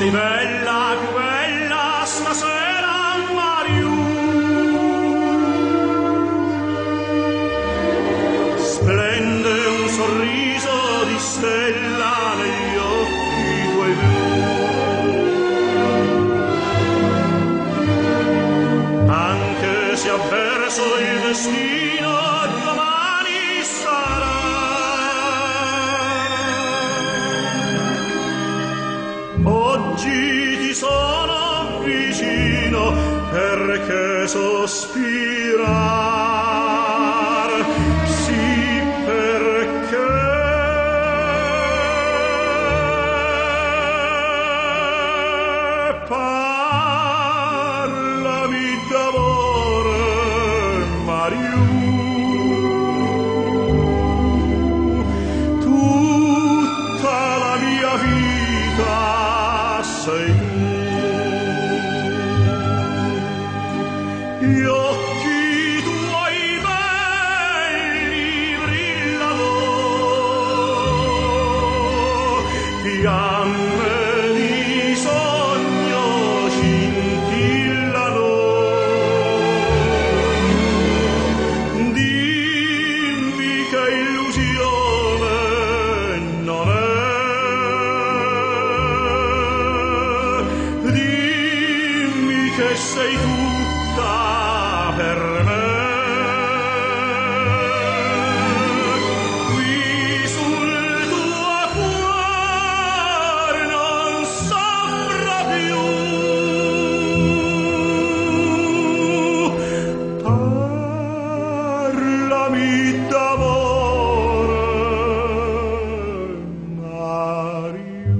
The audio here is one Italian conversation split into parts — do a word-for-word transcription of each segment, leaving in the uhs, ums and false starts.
bella, più bella stasera, Mariù. Splende un sorriso di stella negli occhi tuoi blu. Anche se avverso il destino domani sarà. Oggi ti sono vicino perché sospirar, sì perché parlami d'amore, Mariù. Tutta la mia vita sei tu. Gli occhi tuoi belli brillano, fiamme di sogno scintillano. Dimmi che illusione non è, dimmi che sei tutta per me. Qui sul tuo cuore non soffro più. Parlami d'amore, Mariù.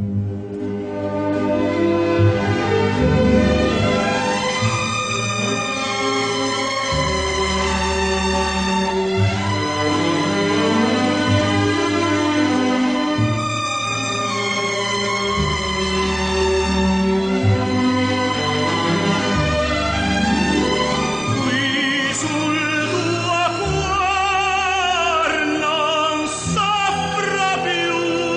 Qui sul tuo cuore non soffro più.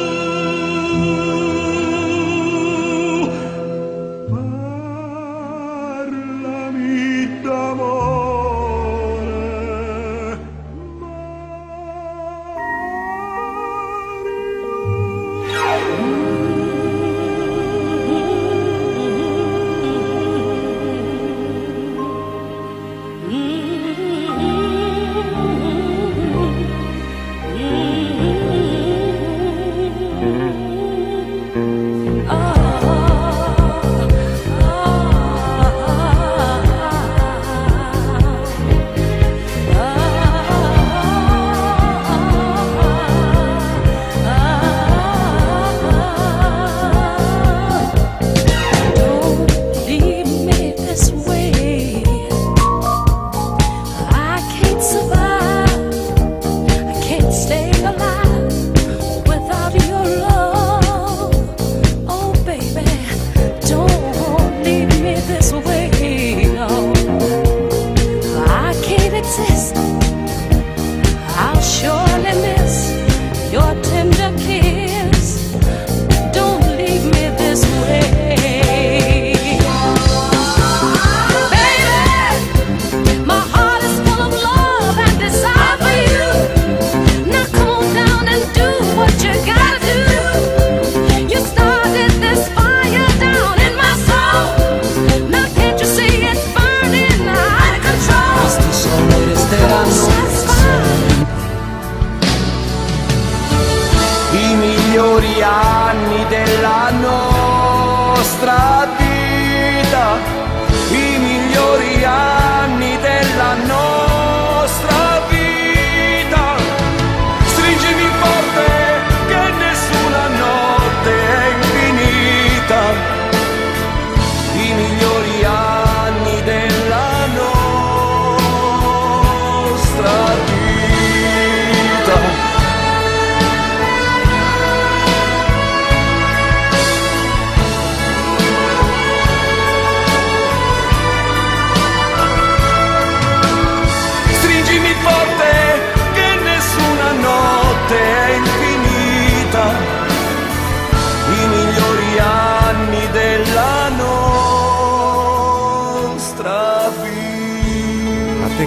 Parlami d'amore, i migliori anni della nostra vita, i migliori anni della nostra vita. Stringimi forte che nessuna notte è infinita, i migliori anni della nostra vita.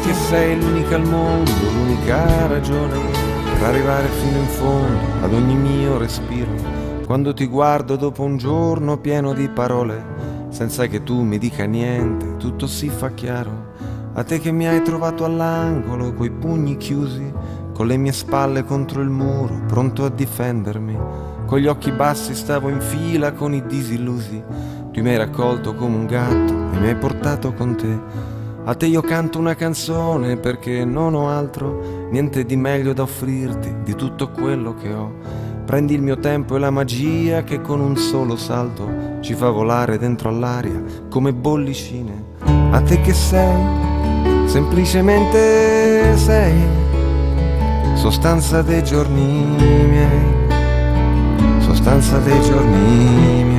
che sei l'unica al mondo, l'unica ragione per arrivare fino in fondo ad ogni mio respiro. Quando ti guardo dopo un giorno pieno di parole, senza che tu mi dica niente, tutto si fa chiaro. A te che mi hai trovato all'angolo, coi pugni chiusi, con le mie spalle contro il muro, pronto a difendermi. Con gli occhi bassi stavo in fila con i disillusi. Tu mi hai raccolto come un gatto e mi hai portato con te. A te io canto una canzone perché non ho altro, niente di meglio da offrirti di tutto quello che ho. Prendi il mio tempo e la magia che con un solo salto ci fa volare dentro all'aria come bollicine. A te che sei, semplicemente sei, sostanza dei giorni miei, sostanza dei giorni miei.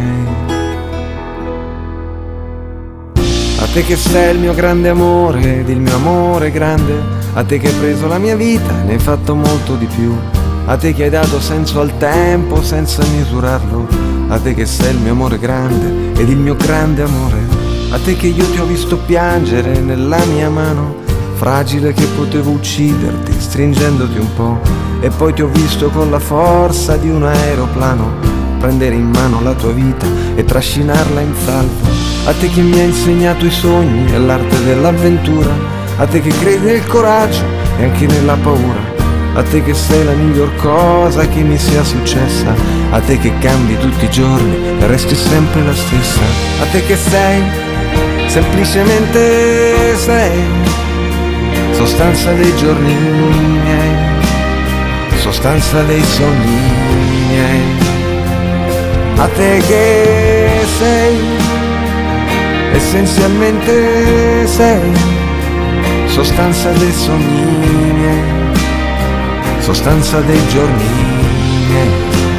A te che sei il mio grande amore ed il mio amore grande, a te che hai preso la mia vita e ne hai fatto molto di più, a te che hai dato senso al tempo senza misurarlo, a te che sei il mio amore grande ed il mio grande amore, a te che io ti ho visto piangere nella mia mano, fragile che potevo ucciderti stringendoti un po', e poi ti ho visto con la forza di un aeroplano prendere in mano la tua vita e trascinarla in salvo. A te che mi hai insegnato i sogni e l'arte dell'avventura, a te che credi nel coraggio e anche nella paura, a te che sei la miglior cosa che mi sia successa, a te che cambi tutti i giorni e resti sempre la stessa, a te che sei, semplicemente sei, sostanza dei giorni miei, sostanza dei sogni miei. A te che sei, essenzialmente sei, sostanza dei sogni miei, sostanza dei giorni miei.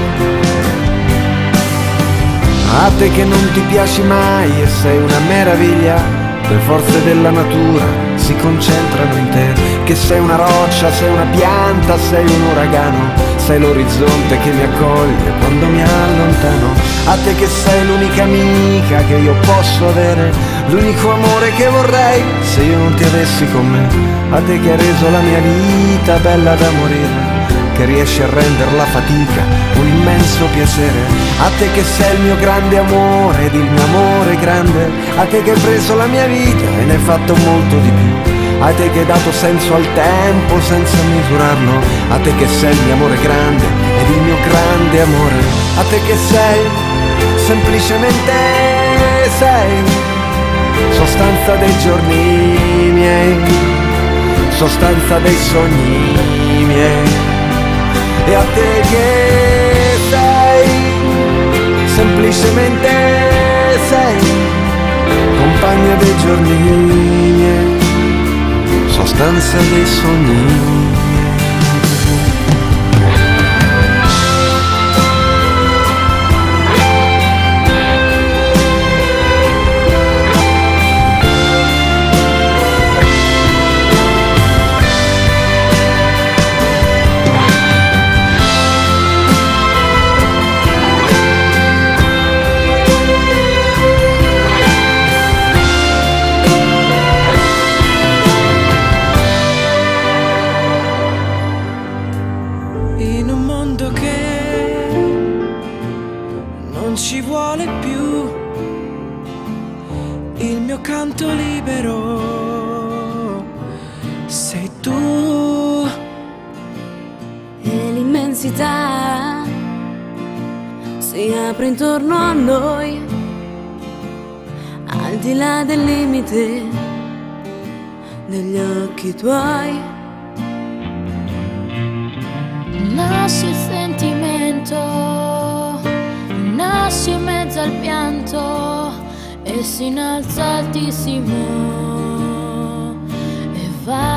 A te che non ti piaci mai e sei una meraviglia, le forze della natura si concentrano in te, che sei una roccia, sei una pianta, sei un uragano, sei l'orizzonte che mi accoglie quando mi allontano. A te che sei l'unica amica che io posso avere, l'unico amore che vorrei se io non ti avessi con me. A te che hai reso la mia vita bella da morire, che riesci a rendere la fatica un immenso piacere. A te che sei il mio grande amore ed il mio amore grande, a te che hai preso la mia vita e ne hai fatto molto di più, a te che hai dato senso al tempo senza misurarlo, a te che sei il mio amore grande ed il mio grande amore, a te che sei, semplicemente sei, sostanza dei giorni miei, sostanza dei sogni miei. E a te che sei, semplicemente sei, compagna dei giorni miei, sostanza dei sogni. Canto libero sei tu, e l'immensità si apre intorno a noi, al di là del limite degli occhi tuoi. Nasce il sentimento, nasce in mezzo al pianto e si innalza altissimo e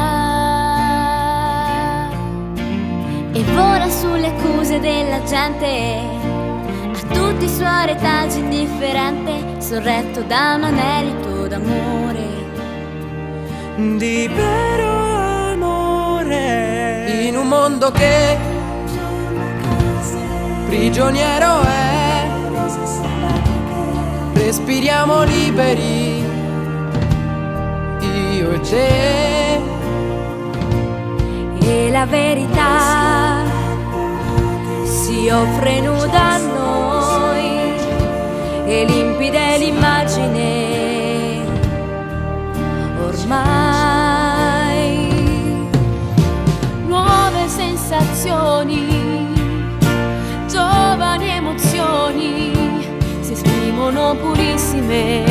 va e vola sulle accuse della gente, a tutti i suoi retaggi indifferente, sorretto da un anelito d'amore, di vero amore, in un mondo che prigioniero è. Respiriamo liberi, io e te, e la verità si offre nuda a noi e limpida è l'immagine ormai. Nuove sensazioni, giovani emozioni si esprimono purissime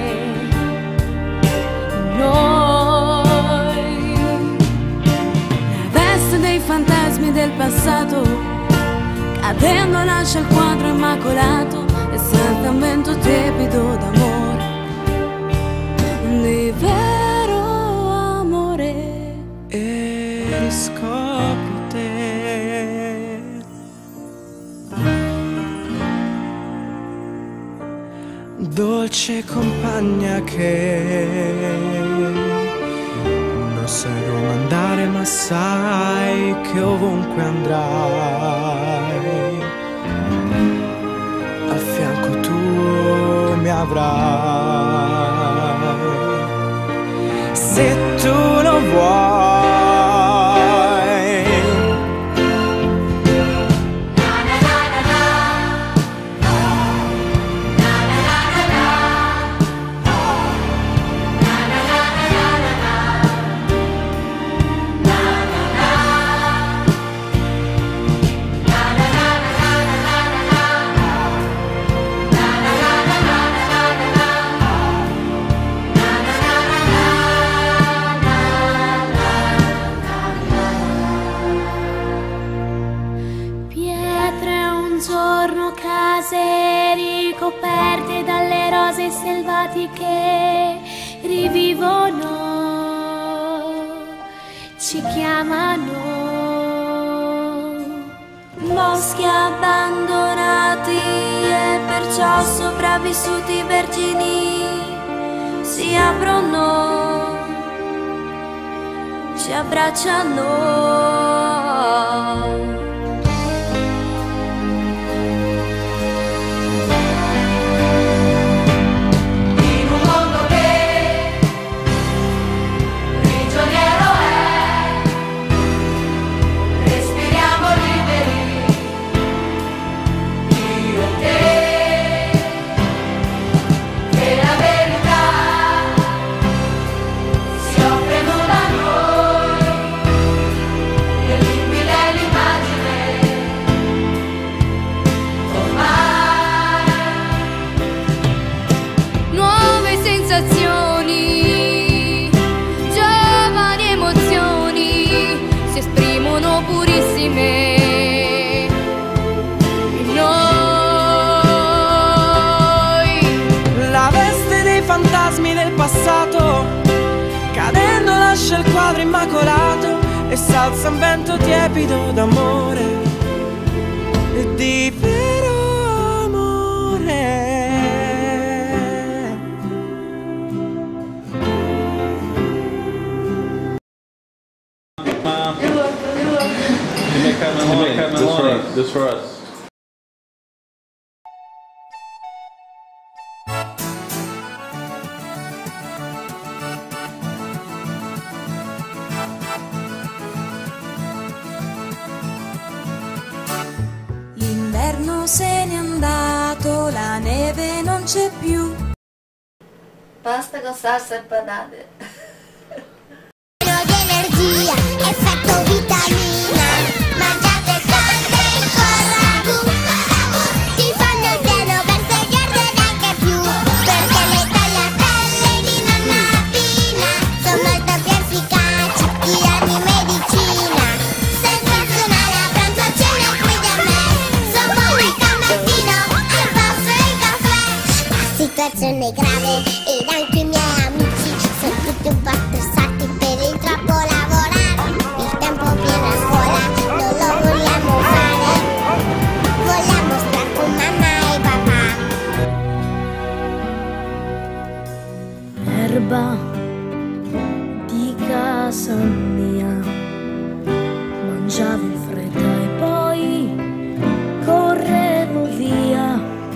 in noi. La veste dei fantasmi del passato cadendo lascia il quadro immacolato e salta un vento tiepido d'amore, di vero amore. E riscopri te, dolce compagna che non sai dove andare ma sai che ovunque andrai al fianco tuo mi avrai. Se tu lo vuoi, ricoperte dalle rose selvatiche rivivono, ci chiamano. Boschi abbandonati e perciò sopravvissuti vergini si aprono, ci abbracciano. Cadendo lascia il quadro immacolato e s'alza un vento tiepido d'amore e di vero amore. This for us. This for us. L'inverno se n'è andato, la neve non c'è più. Pasta con salsa e patate. Pieno di energia, effetto vitamina. Mangiate tante con ragù. Ti fanno il pieno per svegliarti neanche più. Perché le tagliatelle di nonna Pina sono molto più efficaci di ogni medicina. Sensazionale a pranzo, a cena e qui da me. Sono buonica al mattino, al pasto e il caffè. La situazione è grave ed anche i miei amici sono tutti un po' stressati per il troppo lavorare. Il tempo pieno a scuola non lo vogliamo fare. Vogliamo stare con mamma e papà. Erba di casa mia, mangiavo in fretta e poi correvo via.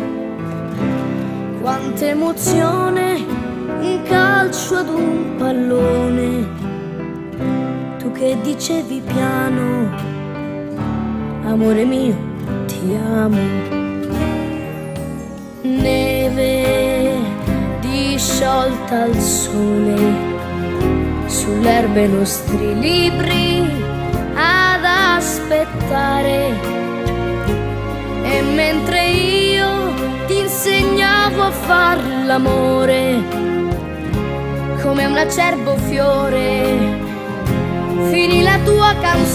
Quanta emozione, un calcio ad un pallone, tu che dicevi piano, amore mio, ti amo. Neve disciolta al sole, sull'erba i nostri libri ad aspettare. E mentre io ti insegnavo a far l'amore come un acerbo fiore, finì la tua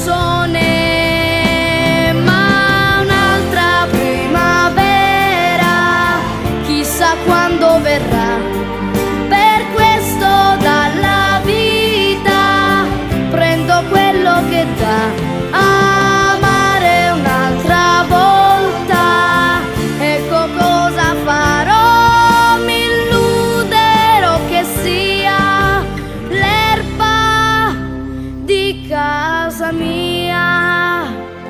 canzone. Ma un'altra primavera, chissà quando verrà. Per questo dalla vita prendo quello che dà. Amare un'altra volta, ecco cosa farò. Mi illuderò che sia l'erba di casa mia.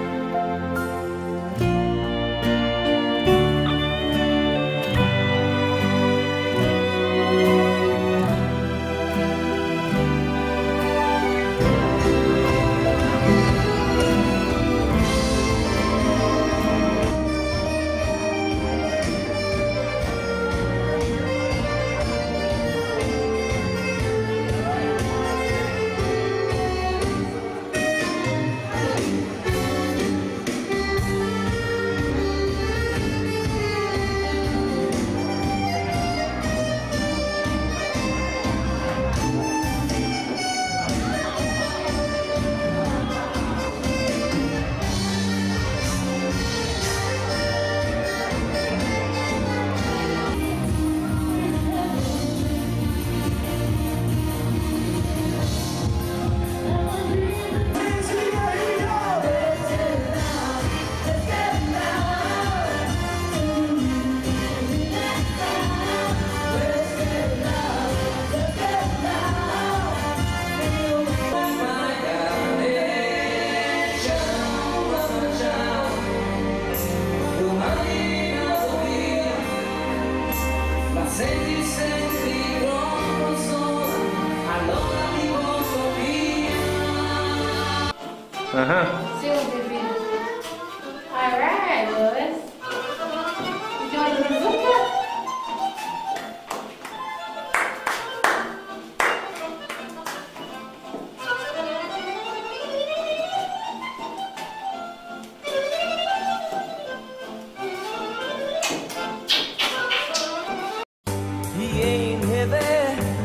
Uh-huh. See what they do. All right, Louis. You doing the bazooka? He ain't heavy,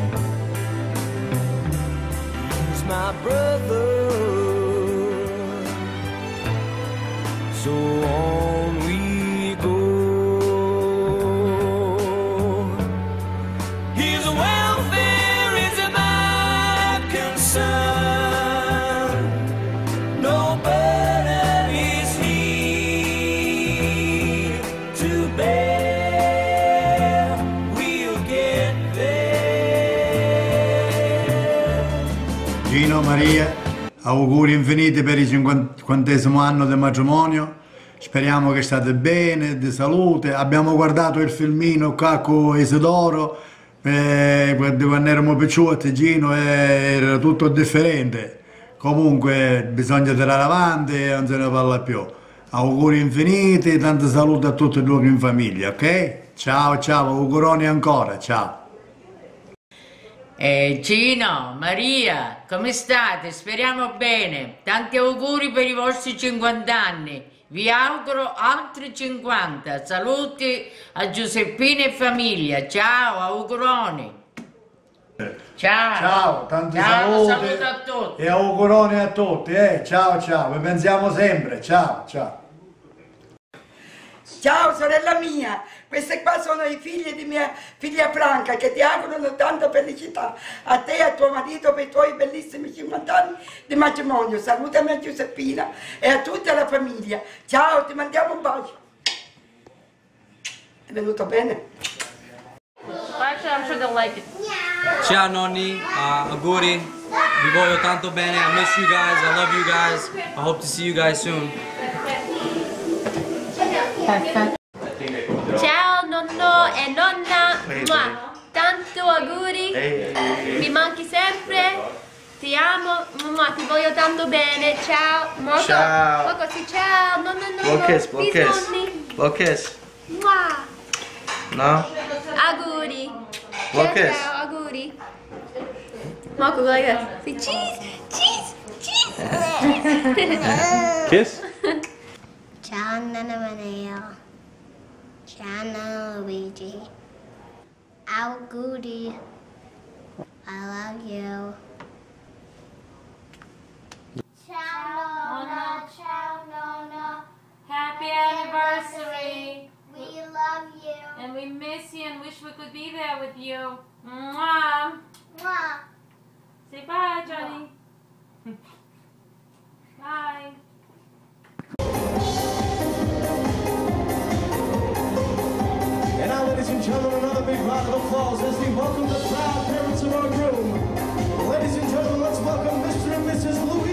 he's my brother. So on we go. His welfare is my concern. No burden is he to bear. We'll get there. Gino, Maria, auguri infiniti per il cinquantesimo anno del matrimonio. Speriamo che state bene, di salute. Abbiamo guardato il filmino qua con Isidoro, eh, quando eravamo picciotti, Gino, eh, era tutto differente. Comunque bisogna tirare avanti e non se ne parla più. Auguri infiniti, tanta salute a tutti e due in famiglia, ok? Ciao, ciao, auguroni ancora, ciao. Eh, Gino, Maria, come state? Speriamo bene. Tanti auguri per i vostri cinquanta anni. Vi auguro altri cinquanta. Saluti a Giuseppina e famiglia. Ciao, auguroni. Ciao. Ciao, tanti ciao, saluti. saluto a tutti. E auguroni a tutti, eh? Ciao, ciao, vi pensiamo sempre. Ciao, ciao. Ciao sorella mia, queste qua sono i figli di mia figlia Franca che ti augurano tanta felicità a te e a tuo marito per i tuoi bellissimi cinquanta anni di matrimonio. Salutami a Giuseppina e a tutta la famiglia. Ciao, ti mandiamo un bacio. È venuto bene? Actually, I'm sure they'll like it. Ciao nonni, uh, auguri, vi voglio tanto bene, I miss you guys, I love you guys, I hope to see you guys soon. Ciao nonno e nonna, Mua. Tanto auguri, mi manchi sempre Ti amo, mamma, ti voglio tanto bene. Ciao. Moco, Ciao. Moco, sì, ciao. No, no, no. Blow no. kiss, blow Please, kiss. nonni. Blow kiss. Mua. No? Auguri. Blow Ciao, kiss. ciao, auguri. Moco, go like this. Say cheese, cheese, cheese. Kiss? Ciao Nana Maria. Ciao Nana Luigi. Auguri. I love you. Ciao, Nonna. Ciao, Nonna. Happy anniversary. We love you. And we miss you and wish we could be there with you. Mwah. Mwah. Say bye, Johnny. Bye. And now, ladies and gentlemen, another big round of applause as we welcome the proud parents of our groom. Ladies and gentlemen, let's welcome Mister and Missus Louis